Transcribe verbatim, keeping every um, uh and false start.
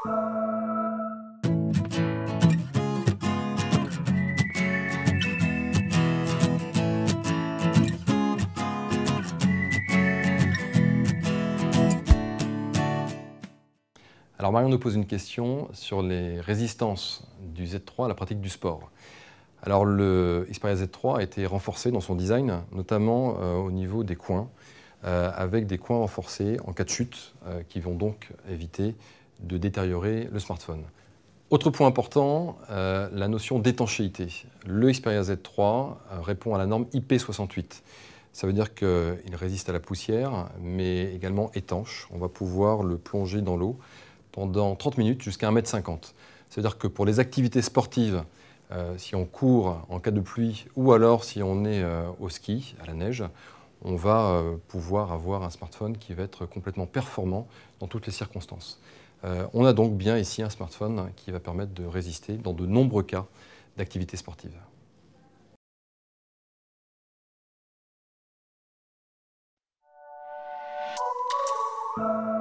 Alors Marion nous pose une question sur les résistances du Z trois à la pratique du sport. Alors le Xperia Z trois a été renforcé dans son design, notamment euh, au niveau des coins, euh, avec des coins renforcés en cas de chute, euh, qui vont donc éviter de détériorer le smartphone. Autre point important, euh, la notion d'étanchéité. Le Xperia Z trois euh, répond à la norme I P soixante-huit. Ça veut dire qu'il résiste à la poussière, mais également étanche. On va pouvoir le plonger dans l'eau pendant trente minutes jusqu'à un mètre cinquante. Ça veut dire que pour les activités sportives, euh, si on court en cas de pluie ou alors si on est euh, au ski, à la neige, on va euh, pouvoir avoir un smartphone qui va être complètement performant dans toutes les circonstances. Euh, on a donc bien ici un smartphone qui va permettre de résister dans de nombreux cas d'activités sportives. Thank you.